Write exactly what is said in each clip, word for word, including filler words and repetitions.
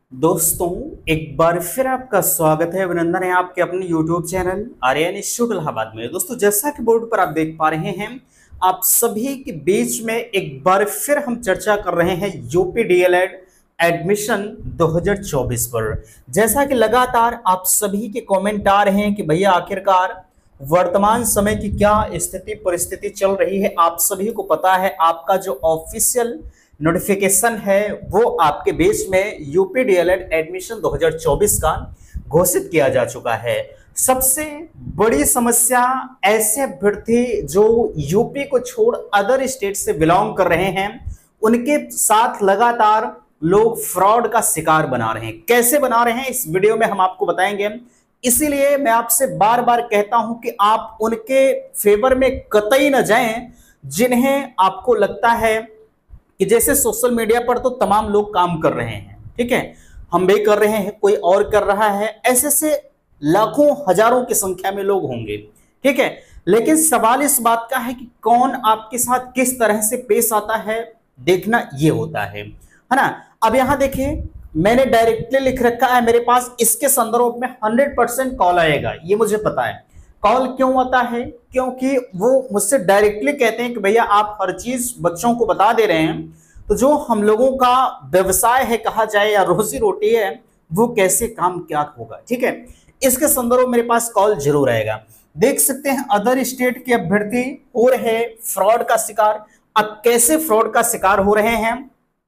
दोस्तों, एक बार फिर आपका स्वागत है, अभिनंदन है आपके अपने YouTube channel Aryan institute Allahabad में। दोस्तों, जैसा कि बोर्ड पर आप देख पा रहे हैं, आप सभी के बीच में एक बार फिर हम चर्चा कर रहे हैं यूपी डीएलएड एडमिशन दो हज़ार चौबीस पर। जैसा कि लगातार आप सभी के कमेंट आ रहे हैं कि भैया आखिरकार वर्तमान समय की क्या स्थिति परिस्थिति चल रही है। आप सभी को पता है, आपका जो ऑफिशियल नोटिफिकेशन है वो आपके बेस में यूपी डीएलएड एडमिशन दो हज़ार चौबीस का घोषित किया जा चुका है। सबसे बड़ी समस्या ऐसे अभ्यर्थी जो यूपी को छोड़ अदर स्टेट से बिलोंग कर रहे हैं, उनके साथ लगातार लोग फ्रॉड का शिकार बना रहे हैं। कैसे बना रहे हैं इस वीडियो में हम आपको बताएंगे। इसीलिए मैं आपसे बार बार कहता हूं कि आप उनके फेवर में कतई न जाएं जिन्हें आपको लगता है कि जैसे सोशल मीडिया पर तो तमाम लोग काम कर रहे हैं, ठीक है, हम भी कर रहे हैं, कोई और कर रहा है, ऐसे से लाखों हजारों की संख्या में लोग होंगे, ठीक है। लेकिन सवाल इस बात का है कि कौन आपके साथ किस तरह से पेश आता है, देखना ये होता है है ना। अब यहां देखिए, मैंने डायरेक्टली लिख रखा है मेरे पास, इसके संदर्भ में हंड्रेड परसेंट कॉल आएगा, ये मुझे पता है। कॉल क्यों आता है? क्योंकि वो मुझसे डायरेक्टली कहते हैं कि भैया आप हर चीज बच्चों को बता दे रहे हैं, तो जो हम लोगों का व्यवसाय है कहा जाए या रोजी रोटी है, वो कैसे काम क्या होगा, ठीक है। इसके संदर्भ में मेरे पास कॉल जरूर आएगा। देख सकते हैं अदर स्टेट के अभ्यर्थी हो रहे फ्रॉड का शिकार। अब कैसे फ्रॉड का शिकार हो रहे हैं,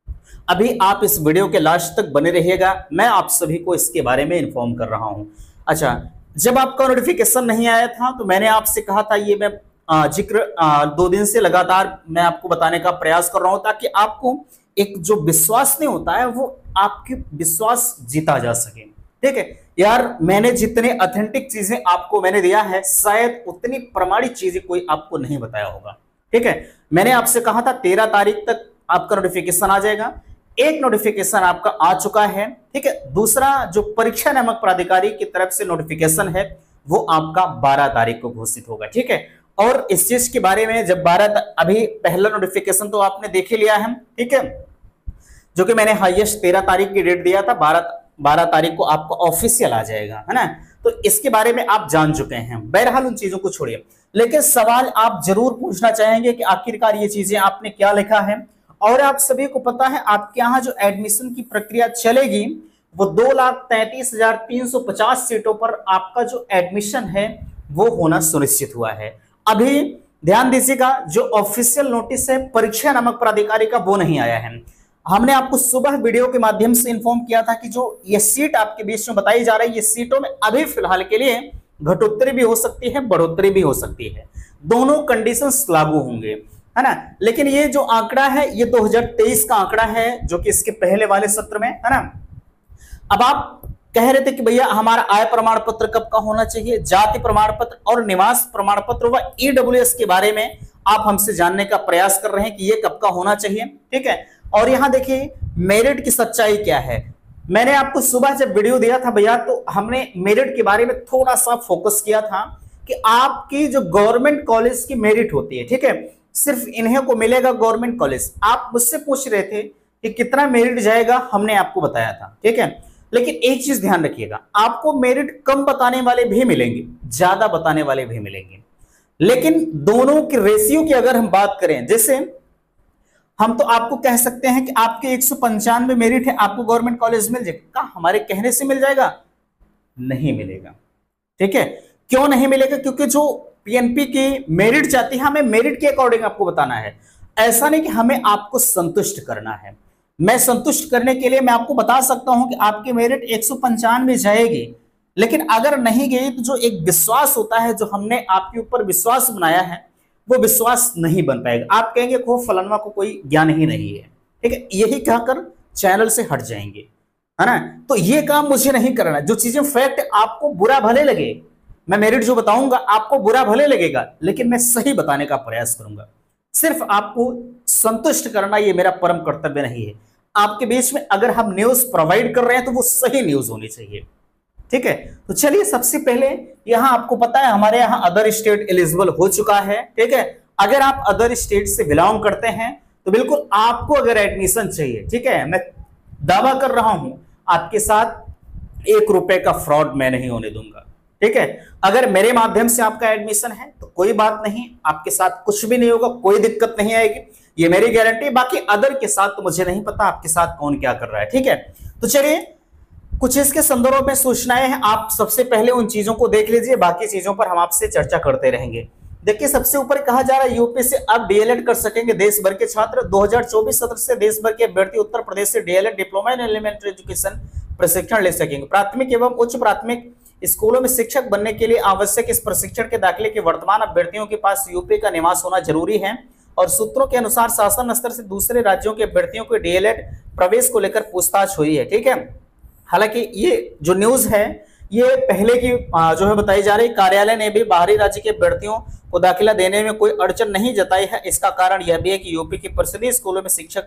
अभी आप इस वीडियो के लास्ट तक बने रहिएगा, मैं आप सभी को इसके बारे में इन्फॉर्म कर रहा हूं। अच्छा, जब आपका नोटिफिकेशन नहीं आया था तो मैंने आपसे कहा था, ये मैं जिक्र दो दिन से लगातार मैं आपको बताने का प्रयास कर रहा हूं, ताकि आपको एक जो विश्वास नहीं होता है वो आपके विश्वास जीता जा सके, ठीक है यार। मैंने जितने ऑथेंटिक चीजें आपको मैंने दिया है, शायद उतनी प्रमाणित चीजें कोई आपको नहीं बताया होगा, ठीक है। मैंने आपसे कहा था तेरह तारीख तक आपका नोटिफिकेशन आ जाएगा। एक नोटिफिकेशन आपका आ चुका है, ठीक है। दूसरा जो परीक्षा नियामक प्राधिकारी की तरफ से नोटिफिकेशन है वो आपका बारह तारीख को घोषित होगा, ठीक है। और इस चीज के बारे में जब बारह अभी पहला नोटिफिकेशन तो आपने देख ही लिया है, ठीक है, जो कि मैंने हाईएस्ट तेरह तारीख की डेट दिया था, बारह बारह तारीख को आपको ऑफिशियल आ जाएगा, है ना। तो इसके बारे में आप जान चुके हैं। बहरहाल उन चीजों को छोड़िए, लेकिन सवाल आप जरूर पूछना चाहेंगे कि आखिरकार ये चीजें आपने क्या लिखा है। और आप सभी को पता है, आपके यहाँ जो एडमिशन की प्रक्रिया चलेगी वो दो लाख तैंतीस हजार तीन सौ पचास सीटों पर आपका जो एडमिशन है वो होना सुनिश्चित हुआ है। अभी ध्यान दीजिएगा, जो ऑफिशियल नोटिस है परीक्षा नामक प्राधिकारी का वो नहीं आया है। हमने आपको सुबह वीडियो के माध्यम से इन्फॉर्म किया था कि जो ये सीट आपके बीच में बताई जा रही है, ये सीटों में अभी फिलहाल के लिए घटोत्तरी भी हो सकती है, बढ़ोतरी भी हो सकती है, दोनों कंडीशंस लागू होंगे, है ना। लेकिन ये जो आंकड़ा है ये दो हज़ार तेईस का आंकड़ा है, जो कि इसके पहले वाले सत्र में, है ना। अब आप कह रहे थे कि भैया हमारा आय प्रमाण पत्र कब का होना चाहिए, जाति प्रमाण पत्र और निवास प्रमाण पत्र व ईडब्ल्यूएस के बारे में आप हमसे जानने का प्रयास कर रहे हैं कि ये कब का होना चाहिए, ठीक है। और यहां देखिए मेरिट की सच्चाई क्या है। मैंने आपको सुबह जब वीडियो दिया था भैया, तो हमने मेरिट के बारे में थोड़ा सा फोकस किया था कि आपकी जो गवर्नमेंट कॉलेज की मेरिट होती है, ठीक है, सिर्फ इन्हें को मिलेगा गवर्नमेंट कॉलेज। आप मुझसे पूछ रहे थे कि कितना मेरिट जाएगा, हमने आपको बताया था, ठीक है। लेकिन एक चीज ध्यान रखिएगा, आपको मेरिट कम बताने वाले भी मिलेंगे, ज्यादा बताने वाले भी मिलेंगे, लेकिन दोनों की रेशियो की अगर हम बात करें, जैसे हम तो आपको कह सकते हैं कि आपके एक सौ पंचानवे मेरिट है, आपको गवर्नमेंट कॉलेज मिल जाएगा, हमारे कहने से मिल जाएगा? नहीं मिलेगा, ठीक है। क्यों नहीं मिलेगा? क्योंकि जो पीएनपी की मेरिट चाहती है, हमें मेरिट के अकॉर्डिंग आपको बताना है। ऐसा नहीं कि हमें आपको संतुष्ट करना है। मैं संतुष्ट करने के लिए मैं आपको बता सकता हूं कि आपकी मेरिट एक सौ पंचानवे जाएगी, लेकिन अगर नहीं गई तो जो एक विश्वास होता है, जो हमने आपके ऊपर विश्वास बनाया है, वो विश्वास नहीं बन पाएगा। आप कहेंगे खो फलाना को कोई ज्ञान ही नहीं है, ठीक है, यही कहकर चैनल से हट जाएंगे, है ना। तो ये काम मुझे नहीं करना। जो चीजें फैक्ट आपको बुरा भले लगे, मैं मेरिट जो बताऊंगा आपको बुरा भले लगेगा, लेकिन मैं सही बताने का प्रयास करूंगा। सिर्फ आपको संतुष्ट करना ये मेरा परम कर्तव्य नहीं है। आपके बीच में अगर हम न्यूज प्रोवाइड कर रहे हैं तो वो सही न्यूज होनी चाहिए, ठीक है। तो चलिए, सबसे पहले यहां आपको पता है हमारे यहां अदर स्टेट एलिजिबल हो चुका है, ठीक है। अगर आप अदर स्टेट से बिलोंग करते हैं तो बिल्कुल आपको अगर एडमिशन चाहिए, ठीक है, मैं दावा कर रहा हूं आपके साथ एक रुपए का फ्रॉड मैं नहीं होने दूंगा। ठीक है, अगर मेरे माध्यम से आपका एडमिशन है तो कोई बात नहीं, आपके साथ कुछ भी नहीं होगा, कोई दिक्कत नहीं आएगी, ये मेरी गारंटी। बाकी अदर के साथ तो मुझे नहीं पता आपके साथ कौन क्या कर रहा है। ठीक है, तो चलिए कुछ इसके संदर्भ में सूचनाएं हैं, आप सबसे पहले उन चीजों को देख लीजिए, बाकी चीजों पर हम आपसे चर्चा करते रहेंगे। देखिए सबसे ऊपर कहा जा रहा है यूपी से अब डीएलएड कर सकेंगे देश भर के छात्र। दो हज़ार चौबीस सत्र से देश भर के अभ्यर्थी उत्तर प्रदेश से DElEd diploma in elementary education प्रशिक्षण ले सकेंगे। प्राथमिक एवं उच्च प्राथमिक स्कूलों में शिक्षक बनने के लिए आवश्यक इस प्रशिक्षण के दाखिले के वर्तमान अभ्यर्थियों के पास यूपी का निवास होना जरूरी है और सूत्रों के अनुसार शासन स्तर से दूसरे राज्यों के अभ्यर्थियों के डीएलएड प्रवेश को लेकर पूछताछ हुई है। ठीक है, हालांकि ये जो न्यूज है ये पहले की जो है बताई जा रही, कार्यालय ने भी बाहरी राज्य के अभ्यर्थियों को दाखिला देने में कोई अड़चन नहीं जताई है। इसका कारण यह भी है कि यूपी के परिषदीय स्कूलों में शिक्षक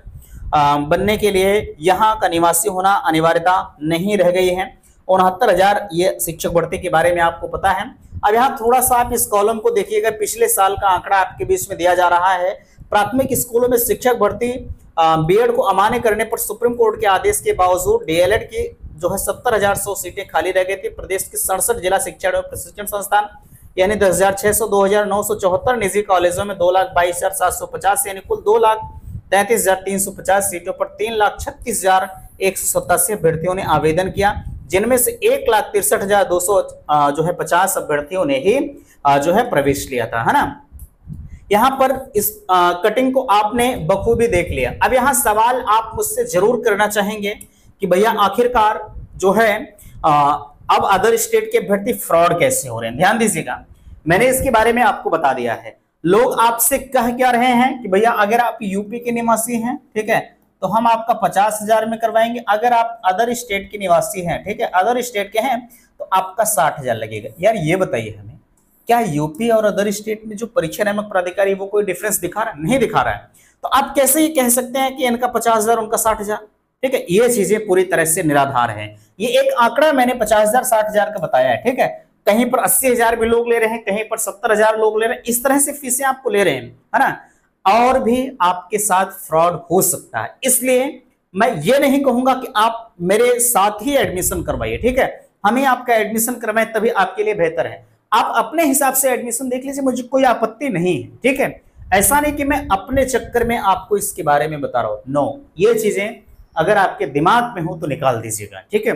बनने के लिए यहाँ का निवासी होना अनिवार्यता नहीं रह गई है। उनहत्तर हजार ये शिक्षक भर्ती के बारे में आपको पता है। अब यहाँ थोड़ा सा आप इस कॉलम को देखिएगा, पिछले साल का आंकड़ा आपके बीच में दिया जा रहा है। प्राथमिक स्कूलों में शिक्षक भर्ती बीएड को अमान्य करने पर सुप्रीम कोर्ट के आदेश के बावजूद डीएलएड की जो है सत्तर हजार सौ सीटें खाली रह गई थी। प्रदेश के सड़सठ जिला शिक्षा एवं प्रशिक्षण संस्थान यानी दस हजार छह सौ दो हजार नौ सौ चौहत्तर निजी कॉलेजों में दो लाख बाईस हजार सात सौ पचास यानी कुल दो लाख तैंतीस हजार तीन सौ पचास सीटों पर तीन लाख छत्तीस हजार एक सौ सत्तासी अभ्यर्थियों ने आवेदन किया, जिनमें से एक लाख तिरसठ हजार दो सौ जो है पचास अभ्यर्थियों ने ही जो है प्रवेश लिया था, है ना। यहाँ पर इस आ, कटिंग को आपने बखूबी देख लिया। अब यहाँ सवाल आप मुझसे जरूर करना चाहेंगे कि भैया आखिरकार जो है आ, अब अदर स्टेट के अभ्यर्थी फ्रॉड कैसे हो रहे हैं। ध्यान दीजिएगा, मैंने इसके बारे में आपको बता दिया है। लोग आपसे कह क्या रहे हैं कि भैया अगर आप यूपी के निवासी हैं, ठीक है, तो हम आपका पचास हजार में करवाएंगे। अगर आप अदर स्टेट के निवासी हैं, ठीक है, अदर स्टेट के हैं, तो आपका साठ हजार लगेगा। यार ये बताइए हमें, क्या यूपी और अदर स्टेट में जो परीक्षा नियामक प्राधिकारी वो कोई डिफरेंस दिखा रहा है? नहीं दिखा रहा है। तो आप कैसे ये कह सकते हैं कि इनका पचास हजार उनका साठ हजार? ठीक है, ये चीजें पूरी तरह से निराधार हैं। ये एक आंकड़ा मैंने पचास हजार साठ हजार का बताया है। ठीक है, कहीं पर अस्सी हजार भी लोग ले रहे हैं, कहीं पर सत्तर हजार लोग ले रहे हैं, इस तरह से फीसें आपको ले रहे हैं, है ना। और भी आपके साथ फ्रॉड हो सकता है, इसलिए मैं ये नहीं कहूंगा कि आप मेरे साथ ही एडमिशन करवाइए। ठीक है, हमें आपका एडमिशन करवाएं तभी आपके लिए बेहतर है। आप अपने हिसाब से एडमिशन देख लीजिए, मुझे कोई आपत्ति नहीं है। ठीक है, ऐसा नहीं कि मैं अपने चक्कर में आपको इसके बारे में बता रहा हूं। नो, ये चीजें अगर आपके दिमाग में हो तो निकाल दीजिएगा। ठीक है,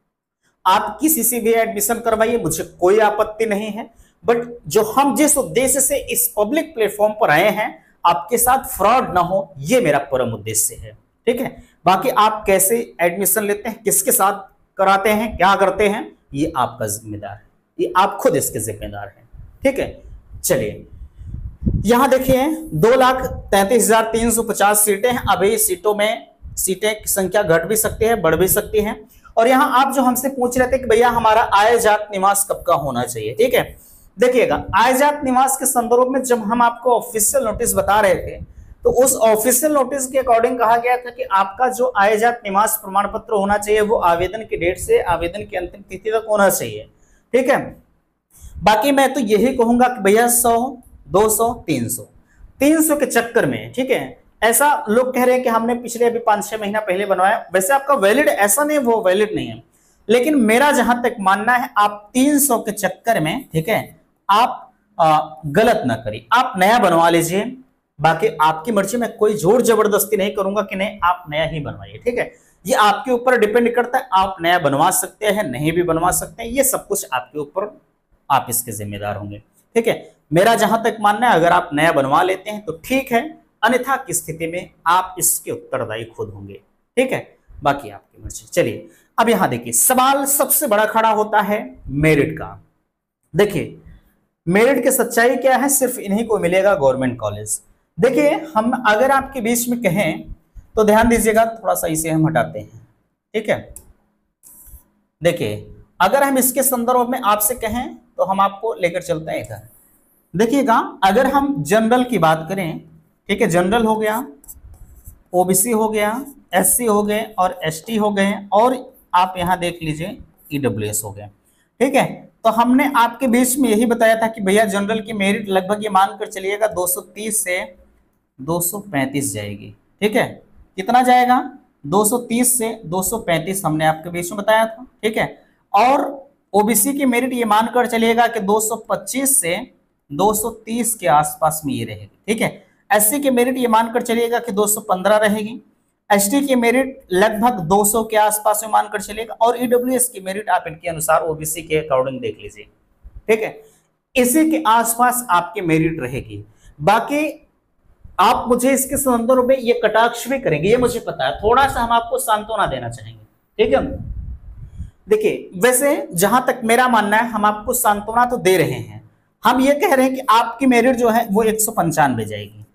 आप किसी से भी एडमिशन करवाइए, मुझे कोई आपत्ति नहीं है। बट जो हम जिस उद्देश्य से इस पब्लिक प्लेटफॉर्म पर आए हैं, आपके साथ फ्रॉड ना हो, ये मेरा परम उद्देश्य है। ठीक है, बाकी आप कैसे एडमिशन लेते हैं, किसके साथ कराते हैं, क्या करते हैं, ये आपका जिम्मेदार है, ये आप खुद इसके जिम्मेदार हैं। ठीक है, चलिए यहां देखिए दो लाख तैंतीस हजार तीन सौ पचास सीटें हैं। अभी सीटों में सीटें की संख्या घट भी सकती है, बढ़ भी सकती है। और यहां आप जो हमसे पूछ रहे थे कि भैया हमारा आय जात निवास कब का होना चाहिए, ठीक है, देखिएगा आय जात निवास के संदर्भ में जब हम आपको ऑफिशियल नोटिस बता रहे थे तो उस ऑफिशियल नोटिस के अकॉर्डिंग कहा गया था कि आपका जो आय जात निवास प्रमाण पत्र होना चाहिए वो आवेदन की डेट से आवेदन की अंतिम तिथि तक होना चाहिए। ठीक है, बाकी मैं तो यही कहूंगा कि भैया सौ दो सौ तीन सौ तीन सौ के चक्कर में, ठीक है, ऐसा लोग कह रहे हैं कि हमने पिछले अभी पांच छह महीना पहले बनवाया, वैसे आपका वैलिड, ऐसा नहीं वो वैलिड नहीं है, लेकिन मेरा जहां तक मानना है आप तीन सौ के चक्कर में, ठीक है, आप आ, गलत ना करिए, आप नया बनवा लीजिए। बाकी आपकी मर्जी, में कोई जोर जबरदस्ती नहीं करूंगा कि नहीं आप नया ही बनवाइए। ठीक है, ये आपके ऊपर डिपेंड करता है, आप नया बनवा सकते हैं, नहीं भी बनवा सकते हैं, ये सब कुछ आपके ऊपर, आप इसके जिम्मेदार होंगे। ठीक है, मेरा जहां तक मानना है अगर आप नया बनवा लेते हैं तो ठीक है, अन्यथा की स्थिति में आप इसके उत्तरदायी खुद होंगे। ठीक है, बाकी आपकी मर्जी। चलिए अब यहां देखिए सवाल सबसे बड़ा खड़ा होता है मेरिट का। देखिए मेरिट की सच्चाई क्या है, सिर्फ इन्हीं को मिलेगा गवर्नमेंट कॉलेज। देखिए हम अगर आपके बीच में कहें तो ध्यान दीजिएगा, थोड़ा सा इसे हम हटाते हैं। ठीक है, देखिए अगर हम इसके संदर्भ में आपसे कहें तो हम आपको लेकर चलते हैं इधर। देखिएगा अगर हम जनरल की बात करें, ठीक है, जनरल हो गया, ओबीसी हो गया, एससी हो गए और एसटी हो गए, और आप यहां देख लीजिए ईडब्ल्यूएस हो गए। ठीक है, तो हमने आपके बीच में यही बताया था कि भैया जनरल की मेरिट लगभग ये मानकर चलिएगा दो सौ तीस से दो सौ पैंतीस जाएगी। ठीक है, कितना जाएगा, दो सौ तीस से दो सौ पैंतीस हमने आपके बीच में बताया था, ठीक है। और ओबीसी की मेरिट ये मानकर चलिएगा कि दो सौ पच्चीस से दो सौ तीस के आसपास में ये रहेगी, ठीक है। एससी की मेरिट ये मानकर चलिएगा कि दो सौ पंद्रह रहेगी। एसटी की मेरिट लगभग दो सौ के आसपास में मानकर चलिएगा। और ईडब्ल्यूएस की मेरिट आप इनके अनुसार ओबीसी के अकॉर्डिंग देख लीजिए, ठीक है। इसी के आसपास आपकी मेरिट रहेगी। बाकी आप मुझे इसके संदर्भ में ये कटाक्ष भी करेंगे, ये मुझे पता है, थोड़ा सा हम आपको सांत्वना देना चाहेंगे, ठीक है। देखिए, वैसे जहां तक मेरा मानना है, हम आपको सांत्वना तो दे रहे हैं, हम ये कह रहे हैं कि आपकी मेरिट जो है वो एक सौ पंचानवे जाएगी।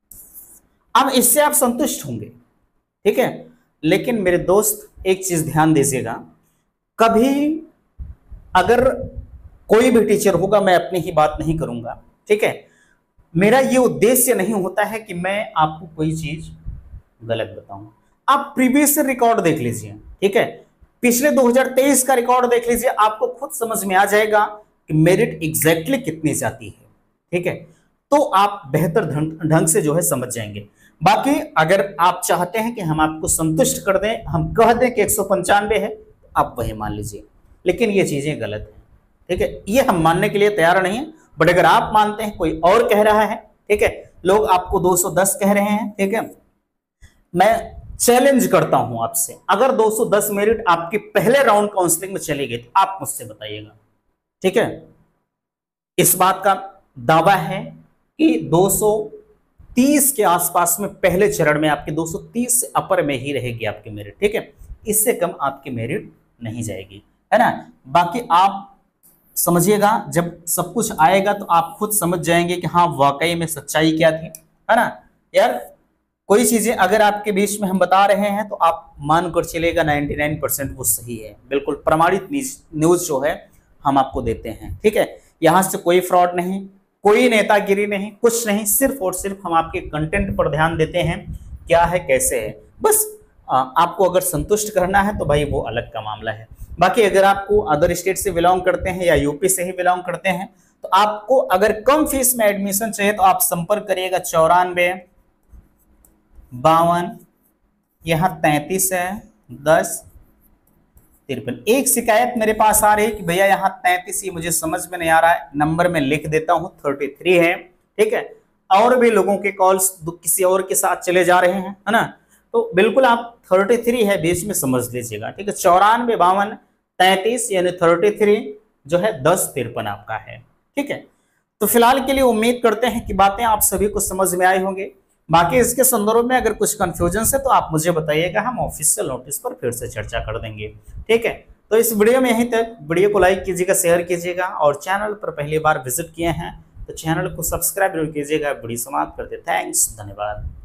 अब इससे आप संतुष्ट होंगे, ठीक है। लेकिन मेरे दोस्त एक चीज ध्यान दीजिएगा, कभी अगर कोई भी टीचर होगा, मैं अपनी ही बात नहीं करूंगा, ठीक है, मेरा ये उद्देश्य नहीं होता है कि मैं आपको कोई चीज गलत बताऊं। आप प्रीवियस रिकॉर्ड देख लीजिए, ठीक है, पिछले दो हज़ार तेईस का रिकॉर्ड देख लीजिए, आपको खुद समझ में आ जाएगा कि मेरिट एग्जैक्टली कितनी जाती है, ठीक है। तो आप बेहतर ढंग से जो है समझ जाएंगे। बाकी अगर आप चाहते हैं कि हम आपको संतुष्ट कर दें, हम कह दें कि एक सौ पंचानवे है, तो आप वही मान लीजिए, लेकिन ये चीजें गलत हैं, ठीक है। ये हम मानने के लिए तैयार नहीं है, बट अगर आप मानते हैं कोई और कह रहा है, ठीक है, लोग आपको दो सौ दस कह रहे हैं, ठीक है, मैं चैलेंज करता हूं आपसे, अगर दो सौ दस मेरिट आपकी पहले राउंड काउंसलिंग में चली गई तो आप मुझसे बताइएगा, ठीक है। इस बात का दावा है कि दो सौ तीस के आसपास में पहले चरण में आपके दो सौ तीस से अपर में ही रहेगी आपकी मेरिट, ठीक है, इससे कम आपकी मेरिट नहीं जाएगी, है ना। बाकी आप समझिएगा, जब सब कुछ आएगा तो आप खुद समझ जाएंगे कि हाँ वाकई में सच्चाई क्या थी, है ना। यार कोई चीजें अगर आपके बीच में हम बता रहे हैं तो आप मान कर चलेगा निन्यानवे परसेंट वो सही है, बिल्कुल प्रमाणित न्यूज जो है हम आपको देते हैं, ठीक है। यहां से कोई फ्रॉड नहीं, कोई नेतागिरी नहीं, कुछ नहीं, सिर्फ और सिर्फ हम आपके कंटेंट पर ध्यान देते हैं, क्या है कैसे है, बस आ, आपको अगर संतुष्ट करना है तो भाई वो अलग का मामला है। बाकी अगर आपको अदर स्टेट से बिलोंग करते हैं या यूपी से ही बिलोंग करते हैं, तो आपको अगर कम फीस में एडमिशन चाहिए तो आप संपर्क करिएगा चौरानवे बावन, यहाँ तैंतीस है, दस तिरपन। एक शिकायत मेरे पास आ रही है कि भैया यहाँ तैंतीस, ये मुझे समझ में नहीं आ रहा है, नंबर में लिख देता हूँ तैंतीस है, ठीक है। और भी लोगों के कॉल्स किसी और के साथ चले जा रहे हैं, है ना, तो बिल्कुल आप तैंतीस है बीच में समझ लीजिएगा, ठीक है। चौरानवे बावन तैंतीस यानी तैंतीस जो है दस तिरपन आपका है, ठीक है। तो फिलहाल के लिए उम्मीद करते हैं कि बातें आप सभी को समझ में आई होंगे। बाकी इसके संदर्भ में अगर कुछ कंफ्यूजन है तो आप मुझे बताइएगा, हम ऑफिशियल नोटिस पर फिर से चर्चा कर देंगे, ठीक है। तो इस वीडियो में यहीं तक, वीडियो को लाइक कीजिएगा, शेयर कीजिएगा, और चैनल पर पहली बार विजिट किए हैं तो चैनल को सब्सक्राइब जरूर कीजिएगा। वीडियो समाप्त करते, थैंक्स, धन्यवाद।